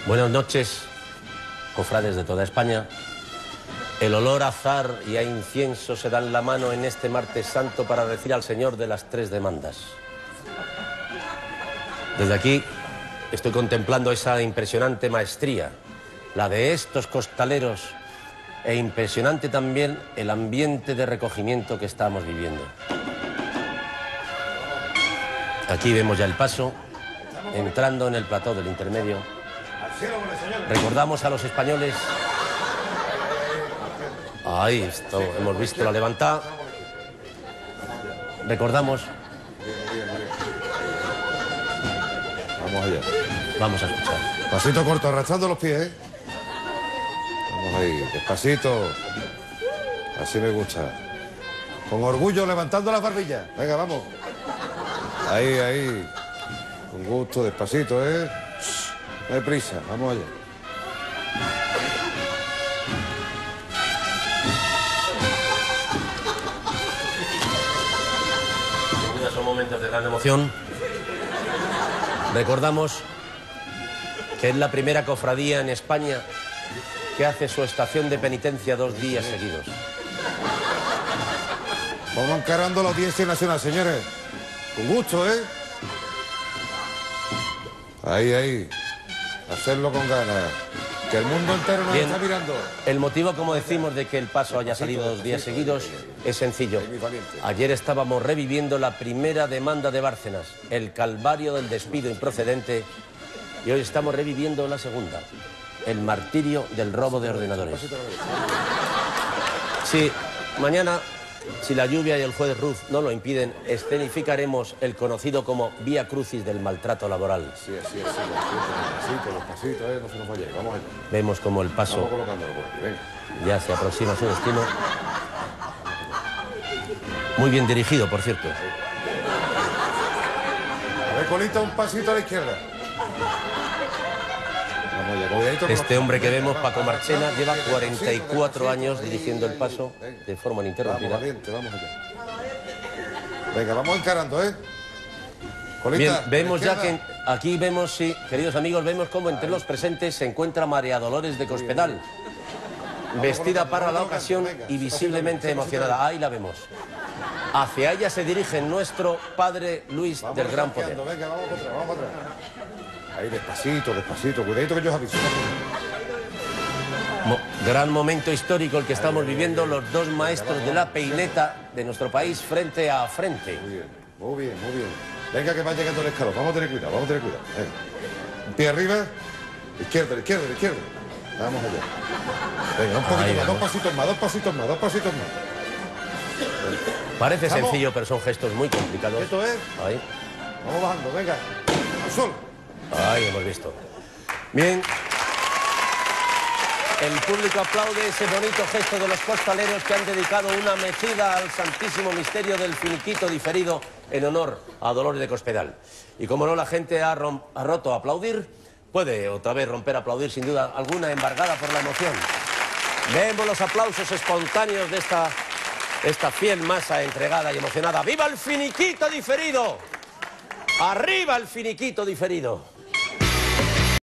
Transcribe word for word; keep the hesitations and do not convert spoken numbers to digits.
Buenas noches, cofrades de toda España. El olor a azar y a incienso se dan la mano en este martes santo para decir al Señor de las tres demandas. Desde aquí estoy contemplando esa impresionante maestría, la de estos costaleros, e impresionante también el ambiente de recogimiento que estamos viviendo. Aquí vemos ya el paso, entrando en el plató del intermedio. Recordamos a los españoles. Ahí está, hemos visto la levantada. Recordamos. Vamos allá. Vamos a escuchar. Pasito corto, arrastrando los pies, ¿eh? Vamos ahí, despacito. Así me gusta. Con orgullo, levantando las barbillas. Venga, vamos. Ahí, ahí. Con gusto, despacito, ¿eh? No hay prisa, vamos allá. Sin duda son momentos de gran emoción. Recordamos que es la primera cofradía en España que hace su estación de penitencia dos días seguidos. Vamos encarando la audiencia nacional, señores. Con gusto, ¿eh? Ahí, ahí. Hacerlo con ganas. Que el mundo entero nos Bien. está mirando. El motivo, como decimos, de que el paso haya salido dos días seguidos es sencillo. Ayer estábamos reviviendo la primera demanda de Bárcenas, el calvario del despido improcedente, y hoy estamos reviviendo la segunda, el martirio del robo de ordenadores. Sí, mañana, si la lluvia y el juez Ruz no lo impiden, escenificaremos el conocido como Vía Crucis del maltrato laboral. Sí, así, así, despacito, despacito, ¿eh? No se nos vaya. Vamos allá. Vemos como el paso Vamos colocándolo por aquí, venga. ya se aproxima a su destino. Muy bien dirigido, por cierto. A ver, colita, un pasito a la izquierda. Vamos allá, cuidadito con Este los- hombre que vemos, Venga, Paco vamos, Marchena, vamos, lleva despacito, cuarenta y cuatro despacito, años ahí, dirigiendo el ahí, paso venga. de forma Vamos, ininterrumpida. valiente, vamos allá. Venga, vamos encarando, ¿eh? Colita, Bien, a la vemos ya que izquierda. aquí vemos, sí, queridos amigos, vemos cómo entre los presentes se encuentra María Dolores de Cospedal, vestida para la ocasión y visiblemente emocionada. Ahí la vemos. Hacia ella se dirige nuestro padre Luis Vamos del Gran Poder. ranqueando, venga, vamos para atrás, vamos para atrás. Ahí, despacito, despacito, cuidadito que yo os aviso. Mo- gran momento histórico el que estamos viviendo los dos maestros de la peineta de nuestro país frente a frente. Muy bien, muy bien, muy bien. Venga que va llegando el escalón, vamos a tener cuidado, vamos a tener cuidado. Venga. Un pie arriba, izquierda, izquierda, izquierda. Vamos allá. Venga, un poquito Ahí más, vamos. dos pasitos más, dos pasitos más, dos pasitos más. Parece Vamos. sencillo, pero son gestos muy complicados. Esto es, Ahí, vamos bajando, venga. Al sol. ahí hemos visto. Bien. El público aplaude ese bonito gesto de los costaleros que han dedicado una mecida al santísimo misterio del finiquito diferido en honor a Dolores de Cospedal. Y como no la gente ha, rom- ha roto a aplaudir, puede otra vez romper a aplaudir sin duda alguna, embargada por la emoción. Vemos los aplausos espontáneos de esta, esta fiel masa entregada y emocionada. ¡Viva el finiquito diferido! ¡Arriba el finiquito diferido!